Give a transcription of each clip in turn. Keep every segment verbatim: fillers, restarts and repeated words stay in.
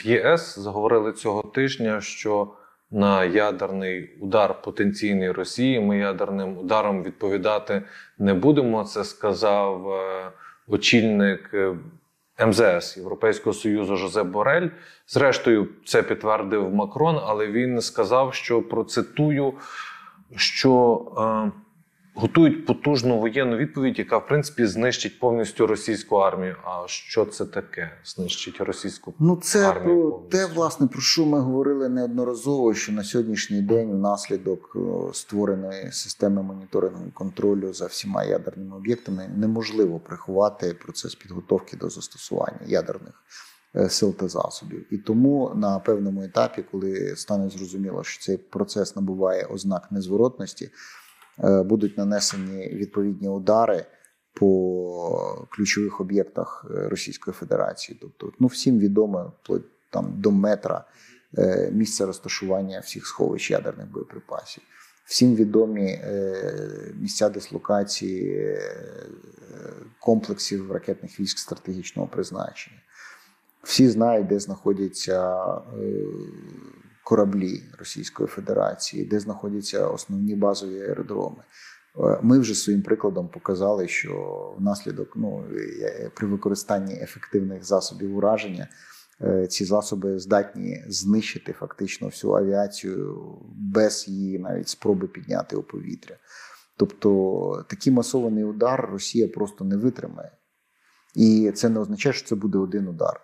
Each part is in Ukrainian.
в ЄС заговорили цього тижня, що на ядерний удар потенційний Росії ми ядерним ударом відповідати не будемо. Це сказав очільник ем зе ес Європейського Союзу Жозеп Борель. Зрештою, це підтвердив Макрон, але він сказав, що, процитую, що е, готують потужну воєнну відповідь, яка, в принципі, знищить повністю російську армію. А що це таке? Знищить російську ну, це армію про те, власне, про що ми говорили неодноразово, що на сьогоднішній день внаслідок створеної системи моніторингу і контролю за всіма ядерними об'єктами неможливо приховати процес підготовки до застосування ядерних сил та засобів. І тому на певному етапі, коли стане зрозуміло, що цей процес набуває ознак незворотності, будуть нанесені відповідні удари по ключових об'єктах Російської Федерації. Тобто, ну, всім відомо там, до метра місце розташування всіх сховищ ядерних боєприпасів. Всім відомі місця дислокації комплексів ракетних військ стратегічного призначення. Всі знають, де знаходяться кораблі Російської Федерації, де знаходяться основні базові аеродроми. Ми вже своїм прикладом показали, що внаслідок, ну, при використанні ефективних засобів ураження ці засоби здатні знищити фактично всю авіацію без її навіть спроби підняти у повітря. Тобто такий масований удар Росія просто не витримає. І це не означає, що це буде один удар.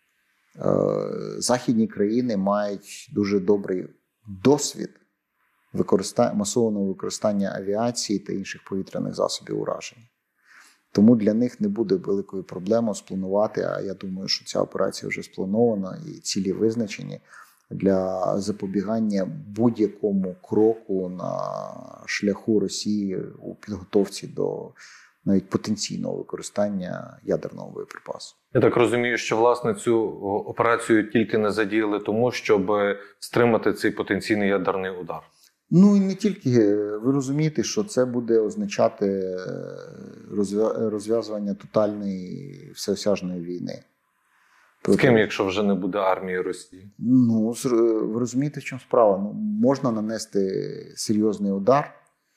Західні країни мають дуже добрий досвід використання, масованого використання авіації та інших повітряних засобів ураження. Тому для них не буде великою проблемою спланувати, а я думаю, що ця операція вже спланована і цілі визначені для запобігання будь-якому кроку на шляху Росії у підготовці до навіть потенційного використання ядерного боєприпасу. Я так розумію, що, власне, цю операцію тільки не задіяли тому, щоб стримати цей потенційний ядерний удар. Ну і не тільки. Ви розумієте, що це буде означати розв'язування тотальної всеосяжної війни. З ким, якщо вже не буде армії Росії? Ну, ви розумієте, в чому справа? Ну, можна нанести серйозний удар,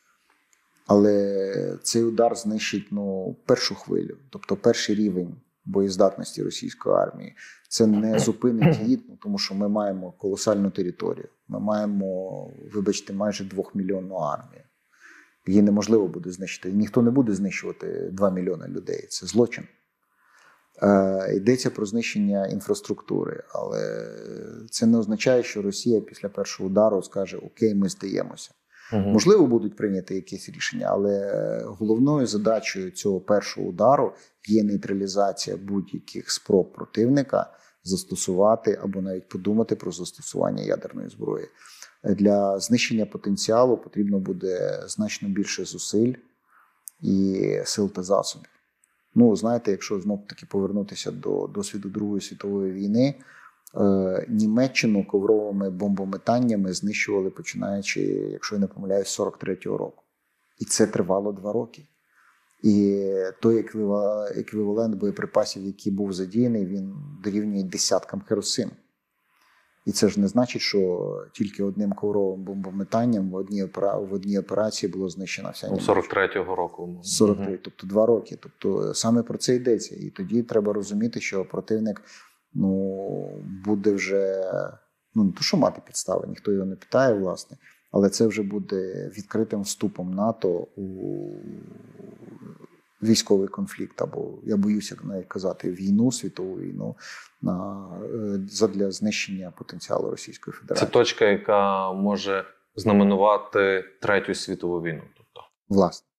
але цей удар знищить, ну, першу хвилю, тобто перший рівень боєздатності російської армії. Це не зупинить її, тому що ми маємо колосальну територію. Ми маємо, вибачте, майже двохмільйонну армію. Її неможливо буде знищити. Ніхто не буде знищувати два мільйони людей. Це злочин. Е, йдеться про знищення інфраструктури, але це не означає, що Росія після першого удару скаже: окей, ми здаємося. Угу. Можливо, будуть прийняти якісь рішення, але головною задачею цього першого удару є нейтралізація будь-яких спроб противника застосувати або навіть подумати про застосування ядерної зброї. Для знищення потенціалу потрібно буде значно більше зусиль і сил та засобів. Ну, знаєте, якщо знов-таки повернутися до досвіду Другої світової війни, Німеччину ковровими бомбометаннями знищували, починаючи, якщо я не помиляюсь, з сорок третього року. І це тривало два роки. І той еквівалент боєприпасів, який був задіяний, він дорівнює десяткам Хіросим. І це ж не значить, що тільки одним ковровим бомбометанням в одній, в одній операції було знищена вся Німеччина. сорок третього року. сорок три, тобто два роки. Тобто саме про це йдеться. І тоді треба розуміти, що противник, ну, буде вже, ну, не то, що мати підстави, ніхто його не питає, власне, але це вже буде відкритим вступом НАТО у військовий конфлікт, або, я боюся навіть казати, війну, світову війну, на, задля знищення потенціалу Російської Федерації. Це точка, яка може знаменувати Третю світову війну. Тобто. Власне.